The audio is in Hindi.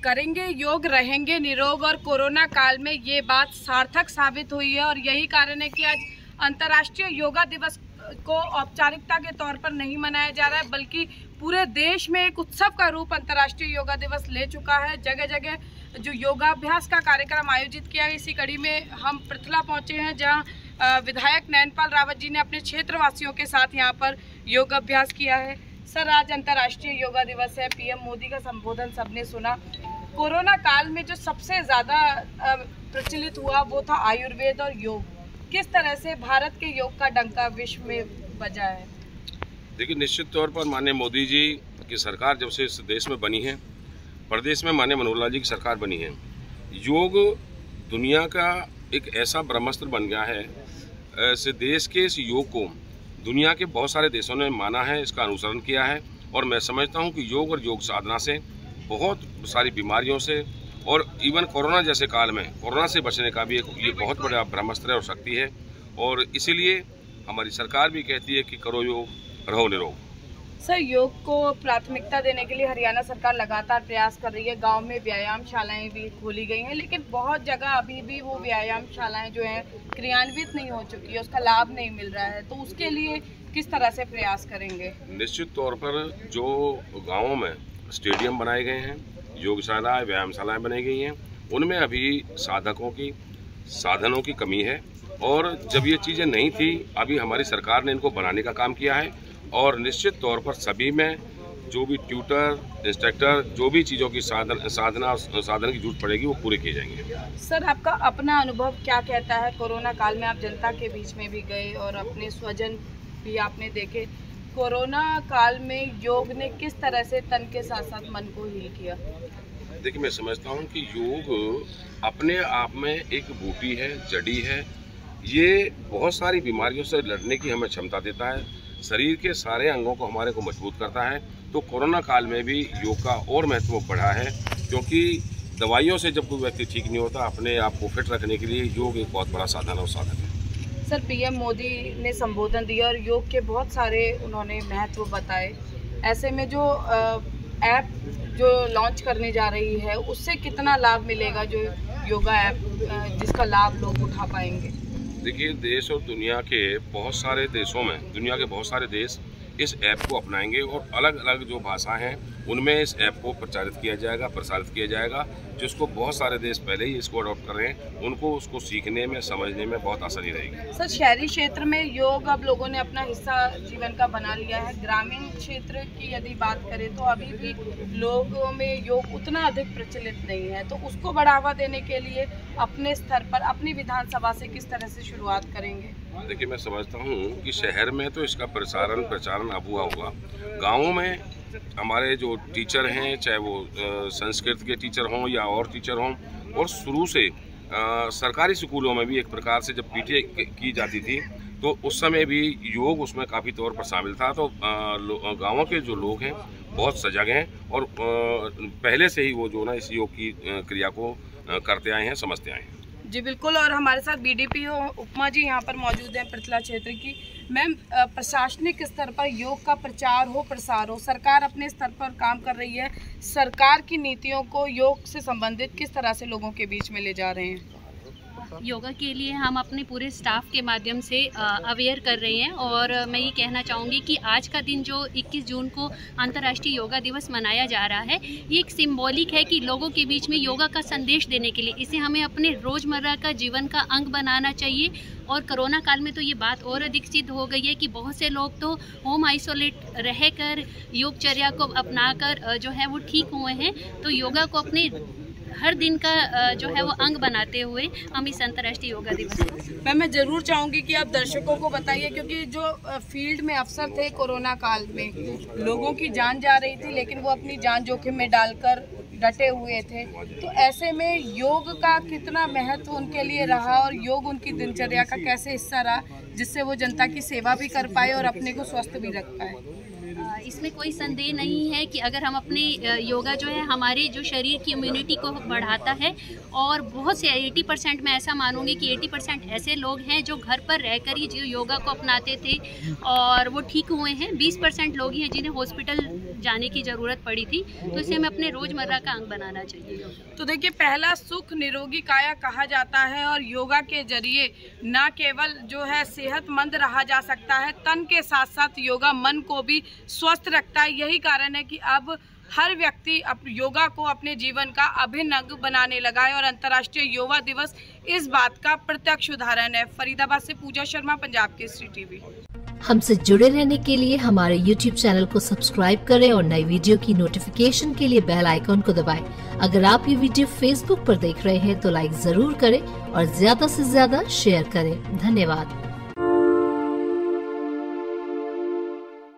करेंगे योग, रहेंगे निरोग। और कोरोना काल में ये बात सार्थक साबित हुई है और यही कारण है कि आज अंतर्राष्ट्रीय योगा दिवस को औपचारिकता के तौर पर नहीं मनाया जा रहा है, बल्कि पूरे देश में एक उत्सव का रूप अंतर्राष्ट्रीय योगा दिवस ले चुका है। जगह जगह जो योगाभ्यास का कार्यक्रम आयोजित किया है, इसी कड़ी में हम पृथला पहुंचे हैं, जहां विधायक नैनपाल रावत जी ने अपने क्षेत्रवासियों के साथ यहां पर योगाभ्यास किया है। सर, आज अंतर्राष्ट्रीय योगा दिवस है, पीएम मोदी का संबोधन सबने सुना। कोरोना काल में जो सबसे ज़्यादा प्रचलित हुआ वो था आयुर्वेद और योग। किस तरह से भारत के योग का डंका विश्व में बजा है? देखिए, निश्चित तौर पर माननीय मोदी जी की सरकार जब से इस देश में बनी है, प्रदेश में माननीय मनोहर लाल जी की सरकार बनी है, योग दुनिया का एक ऐसा ब्रह्मास्त्र बन गया है। ऐसे देश के इस योग को दुनिया के बहुत सारे देशों ने माना है, इसका अनुसरण किया है। और मैं समझता हूं कि योग और योग साधना से बहुत सारी बीमारियों से और इवन कोरोना जैसे काल में कोरोना से बचने का भी ये बहुत बड़ा ब्रह्मास्त्र और शक्ति है। और इसीलिए हमारी सरकार भी कहती है कि करो योग, रहो निरोग। सर, योग को प्राथमिकता देने के लिए हरियाणा सरकार लगातार प्रयास कर रही है। गांव में व्यायामशालाएं भी खोली गई हैं, लेकिन बहुत जगह अभी भी वो व्यायामशालाएं जो हैं क्रियान्वित नहीं हो चुकी है, उसका लाभ नहीं मिल रहा है। तो उसके लिए किस तरह से प्रयास करेंगे? निश्चित तौर पर जो गाँवों में स्टेडियम बनाए गए हैं, योगशालाएं, व्यायामशालाएं बनाई गई हैं, उनमें अभी साधनों की कमी है। और जब ये चीज़ें नहीं थी, अभी हमारी सरकार ने इनको बनाने का काम किया है। और निश्चित तौर पर सभी में जो भी ट्यूटर, इंस्ट्रक्टर, जो भी चीज़ों की साधन की जरूरत पड़ेगी वो पूरे किए जाएंगे। सर, आपका अपना अनुभव क्या कहता है? कोरोना काल में आप जनता के बीच में भी गए और अपने स्वजन भी आपने देखे। कोरोना काल में योग ने किस तरह से तन के साथ साथ मन को हील किया? देखिए, मैं समझता हूँ कि योग अपने आप में एक बूटी है, जड़ी है। ये बहुत सारी बीमारियों से लड़ने की हमें क्षमता देता है, शरीर के सारे अंगों को हमारे को मजबूत करता है। तो कोरोना काल में भी योग का और महत्व बढ़ा है, क्योंकि दवाइयों से जब कोई व्यक्ति ठीक नहीं होता, अपने आप को फिट रखने के लिए योग एक बहुत बड़ा साधन और साधन है। सर, पीएम मोदी ने संबोधन दिया और योग के बहुत सारे उन्होंने महत्व बताए। ऐसे में जो ऐप जो लॉन्च करने जा रही है, उससे कितना लाभ मिलेगा, जो योगा ऐप जिसका लाभ लोग उठा पाएंगे? देखिए, देश और दुनिया के बहुत सारे देशों में, दुनिया के बहुत सारे देश इस ऐप को अपनाएंगे और अलग अलग जो भाषा हैं उनमें इस ऐप को प्रचारित किया जाएगा, प्रसारित किया जाएगा, जिसको बहुत सारे देश पहले ही इसको अडॉप्ट कर रहे हैं। उनको उसको सीखने में, समझने में बहुत आसानी रहेगी। सर, शहरी क्षेत्र में योग अब लोगों ने अपना हिस्सा जीवन का बना लिया है। ग्रामीण क्षेत्र की यदि बात करें तो अभी भी लोगों में योग उतना अधिक प्रचलित नहीं है। तो उसको बढ़ावा देने के लिए अपने स्तर पर, अपनी विधानसभा से किस तरह से शुरुआत करेंगे? देखिए, मैं समझता हूँ कि शहर में तो इसका प्रचारण अब हुआ होगा। गाँवों में हमारे जो टीचर हैं, चाहे वो संस्कृत के टीचर हों या और टीचर हों, और शुरू से सरकारी स्कूलों में भी एक प्रकार से जब पीटी की जाती थी, तो उस समय भी योग उसमें काफ़ी तौर पर शामिल था। तो गाँवों के जो लोग हैं बहुत सजग हैं और पहले से ही वो जो ना इस योग की क्रिया को करते आए हैं, समझते आए हैं। जी बिल्कुल। और हमारे साथ बीडीपी उपमा जी यहाँ पर मौजूद हैं, पृथला क्षेत्र की। मैम, प्रशासनिक स्तर पर योग का प्रचार हो, प्रसार हो, सरकार अपने स्तर पर काम कर रही है। सरकार की नीतियों को योग से संबंधित किस तरह से लोगों के बीच में ले जा रहे हैं? योगा के लिए हम अपने पूरे स्टाफ के माध्यम से अवेयर कर रहे हैं। और मैं ये कहना चाहूँगी कि आज का दिन जो 21 जून को अंतर्राष्ट्रीय योगा दिवस मनाया जा रहा है, ये एक सिंबॉलिक है कि लोगों के बीच में योगा का संदेश देने के लिए इसे हमें अपने रोज़मर्रा का जीवन का अंग बनाना चाहिए। और कोरोना काल में तो ये बात और अधिक सिद्ध हो गई है कि बहुत से लोग तो होम आइसोलेट रहकर योगचर्या को अपनाकर जो है वो ठीक हुए हैं। तो योगा को अपने हर दिन का जो है वो अंग बनाते हुए हम इस अंतर्राष्ट्रीय योगा दिवस को। मैं ज़रूर चाहूँगी कि आप दर्शकों को बताइए, क्योंकि जो फील्ड में अफसर थे कोरोना काल में, लोगों की जान जा रही थी, लेकिन वो अपनी जान जोखिम में डालकर डटे हुए थे। तो ऐसे में योग का कितना महत्व उनके लिए रहा और योग उनकी दिनचर्या का कैसे हिस्सा रहा, जिससे वो जनता की सेवा भी कर पाए और अपने को स्वस्थ भी रख पाए? इसमें कोई संदेह नहीं है कि अगर हम अपने योगा जो है हमारे जो शरीर की इम्यूनिटी को बढ़ाता है। और बहुत से 80% मैं ऐसा मानूंगी कि 80% ऐसे लोग हैं जो घर पर रहकर ही जो योगा को अपनाते थे और वो ठीक हुए हैं। 20% लोग ही हैं जिन्हें हॉस्पिटल जाने की ज़रूरत पड़ी थी, तो इसे हमें अपने रोज़मर्रा का अंग बनाना चाहिए। तो देखिए, पहला सुख निरोगी काया कहा जाता है और योगा के जरिए न केवल जो है सेहतमंद रहा जा सकता है, तन के साथ साथ योगा मन को भी स्वस्थ रखता है। यही कारण है कि अब हर व्यक्ति योगा को अपने जीवन का अभिन्न अंग बनाने लगा है और अंतर्राष्ट्रीय योगा दिवस इस बात का प्रत्यक्ष उदाहरण है। फरीदाबाद से पूजा शर्मा, पंजाब केसरी टीवी। हमसे जुड़े रहने के लिए हमारे YouTube चैनल को सब्सक्राइब करें और नई वीडियो की नोटिफिकेशन के लिए बेल आइकॉन को दबाएं। अगर आप ये वीडियो Facebook पर देख रहे हैं तो लाइक जरूर करें और ज्यादा से ज्यादा शेयर करें। धन्यवाद।